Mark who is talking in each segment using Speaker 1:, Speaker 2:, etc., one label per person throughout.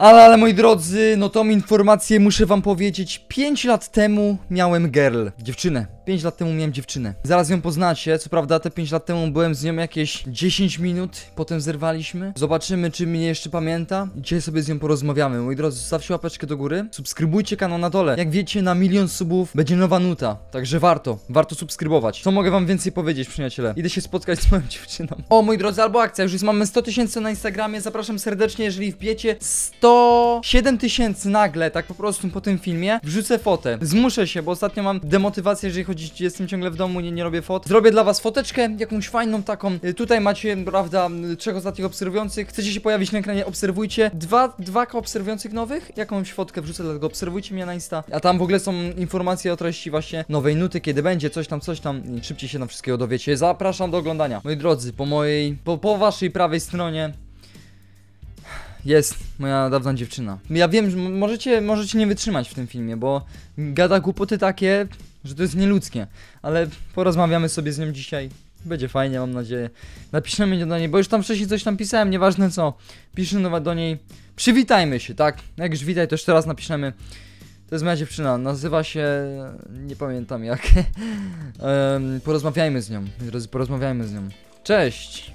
Speaker 1: Ale moi drodzy, no tą informację muszę wam powiedzieć. 5 lat temu miałem girl, dziewczynę. 5 lat temu miałem dziewczynę. Zaraz ją poznacie, co prawda te 5 lat temu byłem z nią jakieś 10 minut, potem zerwaliśmy. Zobaczymy, czy mnie jeszcze pamięta. I dzisiaj sobie z nią porozmawiamy. Moi drodzy, zostawcie łapeczkę do góry, subskrybujcie kanał na dole. Jak wiecie, na 1 000 000 subów będzie nowa nuta, także warto subskrybować. Co mogę wam więcej powiedzieć, przyjaciele? Idę się spotkać z moją dziewczyną. O, moi drodzy, albo akcja, już mamy 100 000 na Instagramie, zapraszam serdecznie, jeżeli wbijecie 107 000 nagle, tak po prostu po tym filmie, wrzucę fotę. Zmuszę się, bo ostatnio mam demotywację, jeżeli chodzi, jestem ciągle w domu, nie robię fot. Zrobię dla was foteczkę, jakąś fajną taką. Tutaj macie, prawda, 3 ostatnich obserwujących. Chcecie się pojawić na ekranie, obserwujcie. 2 obserwujących nowych, jakąś fotkę wrzucę, dlatego obserwujcie mnie na Insta. A tam w ogóle są informacje o treści właśnie nowej nuty, kiedy będzie, coś tam i szybciej się tam wszystkiego dowiecie. Zapraszam do oglądania. Moi drodzy, po waszej prawej stronie jest moja dawna dziewczyna. Ja wiem, że możecie nie wytrzymać w tym filmie, bo gada głupoty takie, że to jest nieludzkie. Ale porozmawiamy sobie z nią dzisiaj. Będzie fajnie, mam nadzieję. Napiszemy do niej, bo już tam wcześniej coś tam pisałem, nieważne co. Piszę do niej. Przywitajmy się, tak? Jak już witaj, to jeszcze raz napiszemy. To jest moja dziewczyna, nazywa się... nie pamiętam jak. Porozmawiajmy z nią, drodzy, porozmawiajmy z nią. Cześć!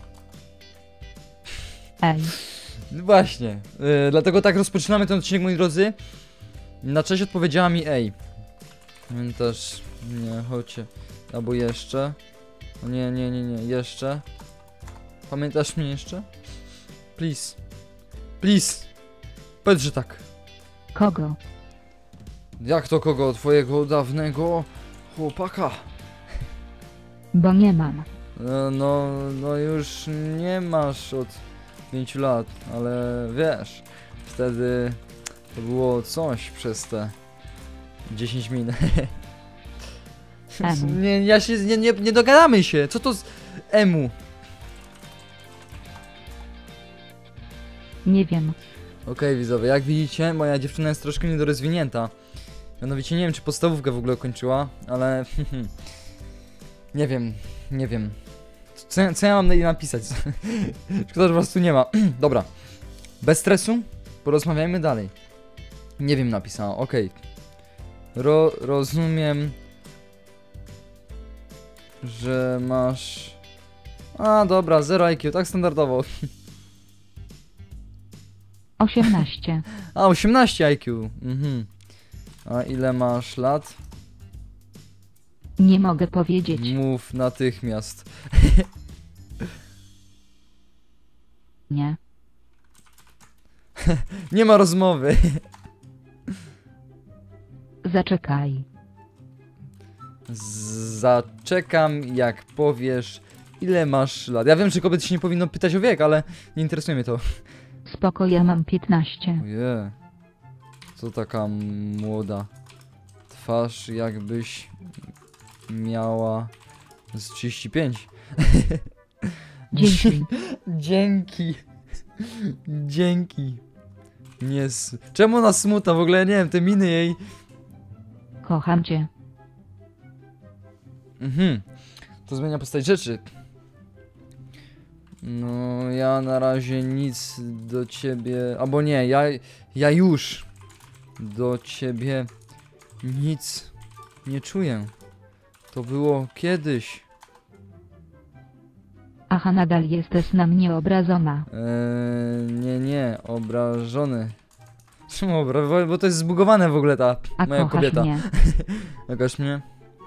Speaker 2: Ej.
Speaker 1: No właśnie, dlatego tak rozpoczynamy ten odcinek, moi drodzy. Na cześć odpowiedziała mi ej. Pamiętasz? Nie, chodźcie. Albo jeszcze. O nie, jeszcze. Pamiętasz mnie jeszcze? Please. Please. Powiedz, że tak.
Speaker 2: Kogo?
Speaker 1: Jak to kogo? Twojego dawnego chłopaka?
Speaker 2: Bo nie mam.
Speaker 1: No już nie masz od 5 lat, ale wiesz, wtedy to było coś przez te 10 minut. Nie dogadamy się, co to z emu?
Speaker 2: Nie wiem.
Speaker 1: Okej, widzowie, jak widzicie, moja dziewczyna jest troszkę niedorozwinięta. Mianowicie nie wiem, czy podstawówkę w ogóle kończyła, ale nie wiem. Co ja mam jej napisać? Szkoda, że was tu nie ma. Dobra, bez stresu, porozmawiajmy dalej. Nie wiem, napisała, okej. Rozumiem, że masz... A, dobra, 0 IQ, tak standardowo.
Speaker 2: 18.
Speaker 1: A, 18 IQ, A ile masz lat?
Speaker 2: Nie mogę powiedzieć.
Speaker 1: Mów natychmiast.
Speaker 2: Nie.
Speaker 1: Nie ma rozmowy.
Speaker 2: Zaczekaj.
Speaker 1: Zaczekam, jak powiesz, ile masz lat. Ja wiem, że kobiety się nie powinno pytać o wiek, ale nie interesuje mnie to.
Speaker 2: Spoko, ja mam 15.
Speaker 1: Ojej. Co taka młoda. Twarz jakbyś miała z 35.
Speaker 2: Dzięki.
Speaker 1: Dzięki. Nie. Czemu ona smuta? W ogóle nie wiem, te miny jej.
Speaker 2: Kocham cię.
Speaker 1: To zmienia postać rzeczy. No, ja na razie nic do ciebie... Albo nie, ja już do ciebie nic nie czuję. To było kiedyś.
Speaker 2: Aha, nadal jesteś na mnie obrażona.
Speaker 1: Nie, obrażony. Czemu bo to jest zbugowane w ogóle ta
Speaker 2: A
Speaker 1: moja
Speaker 2: kochasz
Speaker 1: kobieta.
Speaker 2: mnie.
Speaker 1: Kochasz mnie?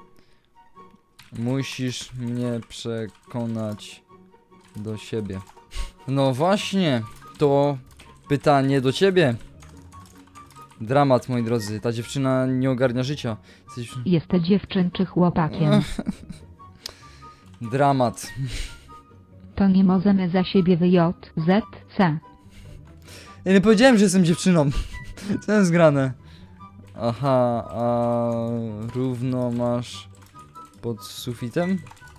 Speaker 1: Musisz mnie przekonać do siebie. No właśnie, to pytanie do ciebie. Dramat, moi drodzy, ta dziewczyna nie ogarnia życia.
Speaker 2: Jesteś dziewczyn czy chłopakiem?
Speaker 1: Dramat.
Speaker 2: To nie możemy za siebie wyjść. C.
Speaker 1: Ja nie powiedziałem, że jestem dziewczyną. Co jest grane? Aha, a równo masz pod sufitem?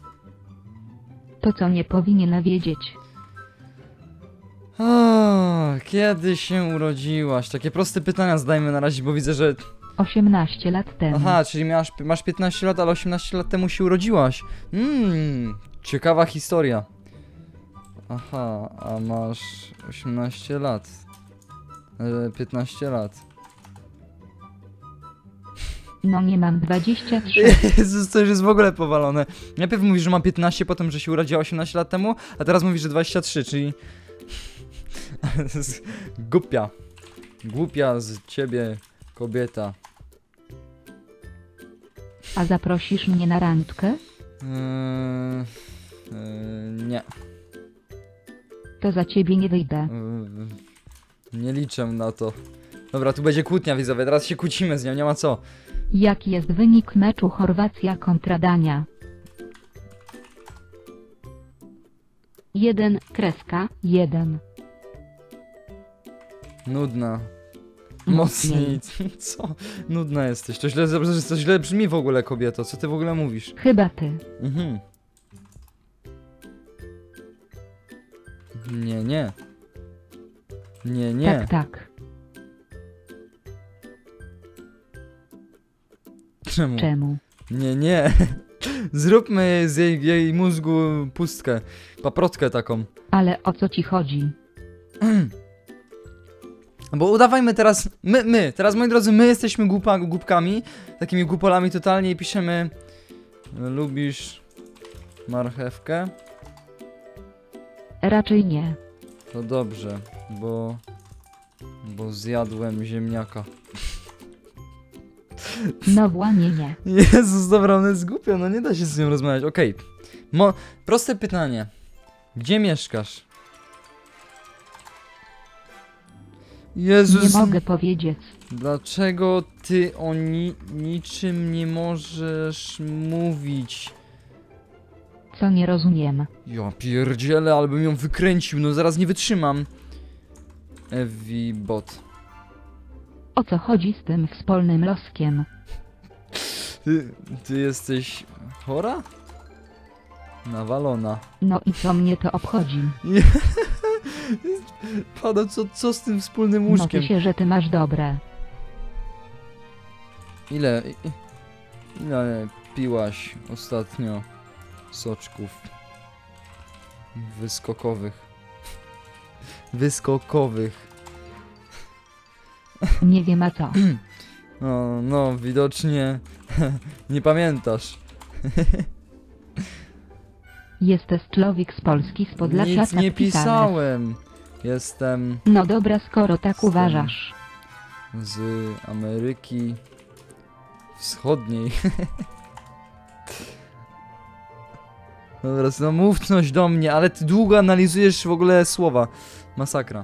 Speaker 2: To co nie powinien wiedzieć.
Speaker 1: Kiedy się urodziłaś? Takie proste pytania zadajmy na razie, bo widzę, że...
Speaker 2: 18 lat temu.
Speaker 1: Aha, czyli masz 15 lat, ale 18 lat temu się urodziłaś. Ciekawa historia. Aha, a masz 18 lat. 15 lat.
Speaker 2: No nie mam 23.
Speaker 1: Jezus, to już jest w ogóle powalone. Najpierw mówisz, że ma 15, potem, że się urodziła 18 lat temu, a teraz mówisz, że 23, czyli... To jest głupia. Głupia z ciebie kobieta.
Speaker 2: A zaprosisz mnie na randkę?
Speaker 1: Nie.
Speaker 2: To za ciebie nie wyjdę.
Speaker 1: Nie liczę na to. Dobra, tu będzie kłótnia widzowie, teraz się kłócimy z nią, nie ma co.
Speaker 2: Jaki jest wynik meczu Chorwacja kontra Dania? 1,1.
Speaker 1: Nudna.
Speaker 2: Mocniej.
Speaker 1: Mocniej. Co? Nudna jesteś. To źle brzmi w ogóle, kobieto. Co ty w ogóle mówisz?
Speaker 2: Chyba ty.
Speaker 1: Mhm. Nie, nie. Nie, nie.
Speaker 2: Tak, tak.
Speaker 1: Czemu?
Speaker 2: Czemu?
Speaker 1: Nie, nie. Zróbmy z jej mózgu pustkę. Paprotkę taką.
Speaker 2: Ale o co ci chodzi?
Speaker 1: Bo udawajmy teraz, teraz moi drodzy, my jesteśmy głupkami, takimi głupolami totalnie i piszemy: lubisz marchewkę?
Speaker 2: Raczej nie.
Speaker 1: To dobrze, bo zjadłem ziemniaka.
Speaker 2: No właśnie nie.
Speaker 1: Jezus, dobra, ona jest głupia, no nie da się z nią rozmawiać. Okej, proste pytanie. Gdzie mieszkasz? Jezus,
Speaker 2: Nie mogę powiedzieć.
Speaker 1: dlaczego ty o niczym nie możesz mówić?
Speaker 2: Co nie rozumiem.
Speaker 1: Ja pierdzielę, ale bym ją wykręcił, no zaraz nie wytrzymam. Evi bot.
Speaker 2: O co chodzi z tym wspólnym loskiem?
Speaker 1: Ty jesteś chora? Nawalona.
Speaker 2: No i co mnie to obchodzi?
Speaker 1: Pada, co z tym wspólnym
Speaker 2: No
Speaker 1: łóżkiem?
Speaker 2: ty się, że ty masz dobre.
Speaker 1: Ile piłaś ostatnio soczków wyskokowych? Wyskokowych.
Speaker 2: Nie wiem a co.
Speaker 1: No, widocznie nie pamiętasz.
Speaker 2: Jesteś człowiek z Polski, z Podlasia.
Speaker 1: Nic
Speaker 2: tak
Speaker 1: nie
Speaker 2: pisane.
Speaker 1: pisałem. Jestem
Speaker 2: No dobra, skoro tak uważasz.
Speaker 1: z Ameryki Wschodniej. Dobra, no mów coś do mnie, ale ty długo analizujesz w ogóle słowa. Masakra.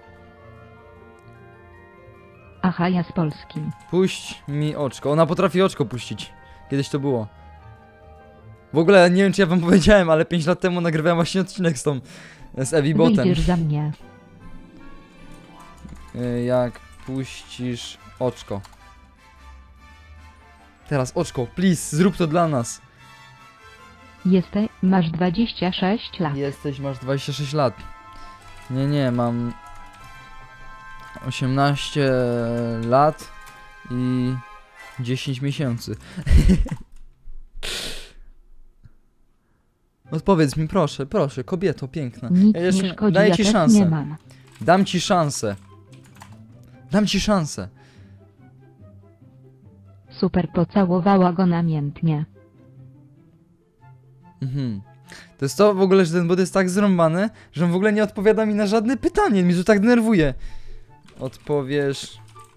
Speaker 2: Aha, ja z Polski.
Speaker 1: Puść mi oczko. Ona potrafi oczko puścić. Kiedyś to było. W ogóle nie wiem, czy ja wam powiedziałem, ale 5 lat temu nagrywałem właśnie odcinek z Evi Botem.
Speaker 2: Wyjdziesz za mnie.
Speaker 1: Jak puścisz oczko. Teraz oczko, please, zrób to dla nas.
Speaker 2: Masz 26 lat.
Speaker 1: Masz 26 lat. Nie, mam 18 lat i 10 miesięcy. Odpowiedz mi, proszę, kobieto piękna.
Speaker 2: Nic
Speaker 1: Ja jeszcze
Speaker 2: nie szkodzi,
Speaker 1: daję
Speaker 2: ja
Speaker 1: ci
Speaker 2: też
Speaker 1: szansę.
Speaker 2: nie mam.
Speaker 1: Dam ci szansę. Dam ci szansę.
Speaker 2: Super, pocałowała go namiętnie.
Speaker 1: Mhm. To jest to w ogóle, że ten bot jest tak zrąbany, że on w ogóle nie odpowiada mi na żadne pytanie. Mnie to tak denerwuje. Odpowiesz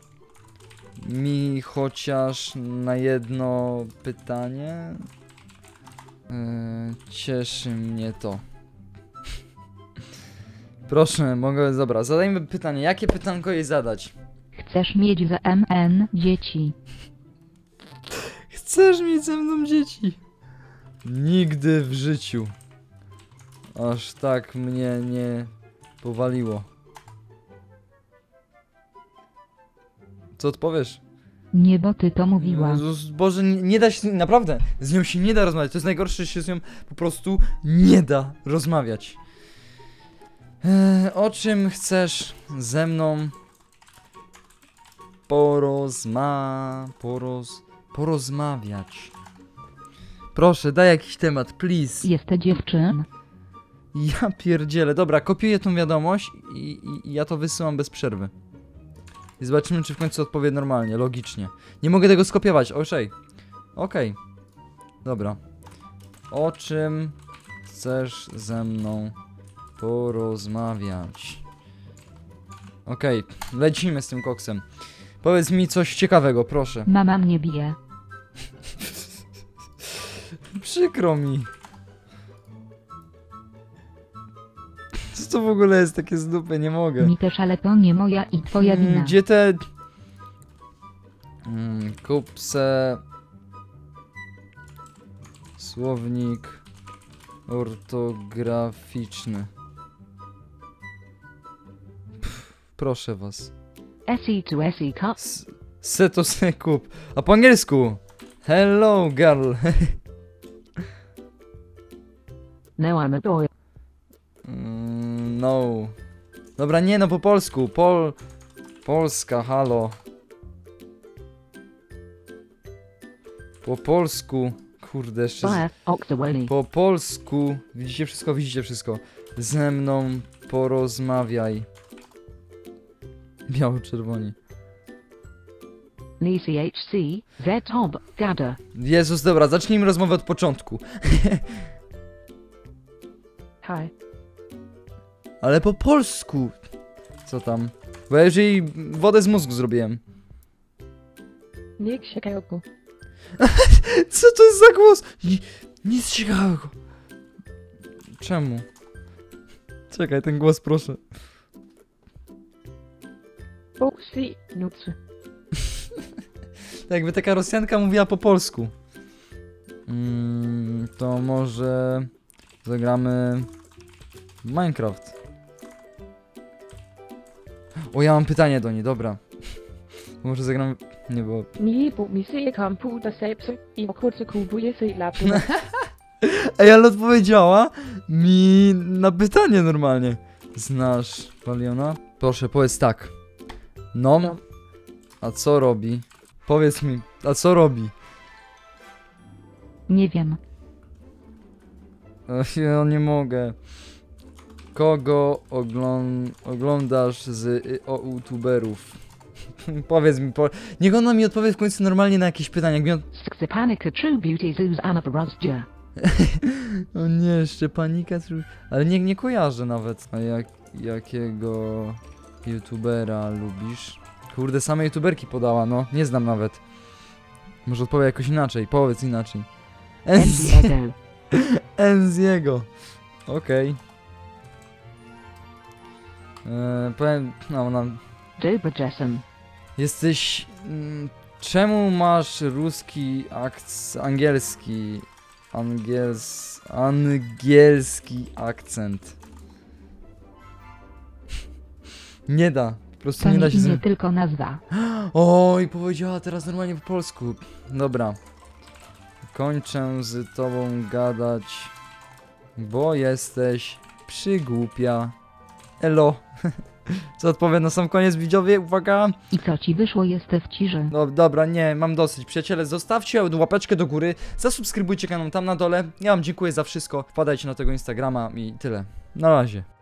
Speaker 1: mi chociaż na jedno pytanie? Cieszy mnie to. Proszę, mogę... Dobra, zadajmy pytanie. Jakie pytanko jej zadać?
Speaker 2: Chcesz mieć z MN dzieci?
Speaker 1: Chcesz mieć ze mną dzieci? Nigdy w życiu. Aż tak mnie nie powaliło. Co odpowiesz?
Speaker 2: Nie, bo ty to mówiła.
Speaker 1: Jezus, Boże, nie da się, naprawdę, z nią się nie da rozmawiać. To jest najgorsze, że się z nią po prostu nie da rozmawiać. O czym chcesz ze mną porozmawiać? Proszę, daj jakiś temat, please.
Speaker 2: Jesteś dziewczyn?
Speaker 1: Ja pierdzielę. Dobra, kopiuję tą wiadomość i ja to wysyłam bez przerwy. I zobaczymy, czy w końcu odpowie normalnie, logicznie. Nie mogę tego skopiować, Okej. Dobra. O czym chcesz ze mną porozmawiać? Okej, lecimy z tym koksem. Powiedz mi coś ciekawego, proszę.
Speaker 2: Mama mnie bije.
Speaker 1: Przykro mi. Co to w ogóle jest takie z dupy? Nie mogę.
Speaker 2: Mi też, ale to nie moja i twoja wina.
Speaker 1: Gdzie te... Kup se... Słownik ortograficzny. Proszę was.
Speaker 2: SE to SE cup.
Speaker 1: Se to se kup. A po angielsku. Hello girl.
Speaker 2: No, I'm a boy.
Speaker 1: No. Dobra, nie no, po polsku. Polska, halo. Po polsku. Kurde, jeszcze...
Speaker 2: Fire, Oxawoli.
Speaker 1: Po polsku. Widzicie wszystko? Widzicie wszystko. Ze mną porozmawiaj. Biało-czerwoni.
Speaker 2: CHC, Z Tob, Gada.
Speaker 1: Jezus, dobra, zacznijmy rozmowę od początku.
Speaker 2: Hi.
Speaker 1: Ale po polsku. Co tam? Bo ja jeżeli wodę z mózgu zrobiłem.
Speaker 2: Niech się kałku.
Speaker 1: Co to jest za głos? Nic ciekawego. Czemu? Czekaj, ten głos proszę.
Speaker 2: Boxy, nucy.
Speaker 1: Tak jakby taka Rosjanka mówiła po polsku. To może zagramy w Minecraft. O, ja mam pytanie do niej, dobra. Może zagramy... Nie było...
Speaker 3: Nie, bo mi se computersabse i kurczę kubuje se lapy.
Speaker 1: Ej, ale odpowiedziała mi na pytanie normalnie. Znasz Valiona? Proszę, powiedz tak. No.
Speaker 3: No.
Speaker 1: A co robi? Powiedz mi, a co robi?
Speaker 2: Nie wiem.
Speaker 1: Ja nie mogę. Kogo oglądasz z youtuberów? Powiedz mi, niech ona mi odpowie w końcu normalnie na jakieś pytania. Jak mi
Speaker 2: Skrzypanika True Beauty Zoos Anna Porozdzia.
Speaker 1: O nie, Szczepanika, ale nie kojarzę nawet. A jakiego youtubera lubisz? Kurde, same youtuberki podała, no. Nie znam nawet. Może odpowie jakoś inaczej, powiedz inaczej.
Speaker 2: Enziego.
Speaker 1: Enziego. Okej. Powiem, no,
Speaker 2: Dobra Jason.
Speaker 1: jesteś... czemu masz ruski angielski akcent? Nie da. Po prostu
Speaker 2: To
Speaker 1: nie da
Speaker 2: nie
Speaker 1: się
Speaker 2: imię, tylko nazwa.
Speaker 1: Oj, powiedziała teraz normalnie po polsku. Dobra. Kończę z tobą gadać, bo jesteś przygłupia. Elo. Co odpowiem na sam koniec, widzowie? Uwaga.
Speaker 2: I co ci wyszło, jestem w ciszy.
Speaker 1: No dobra, nie, mam dosyć. Przyjaciele, zostawcie łapeczkę do góry, zasubskrybujcie kanał tam na dole. Ja wam dziękuję za wszystko. Wpadajcie na tego Instagrama i tyle. Na razie.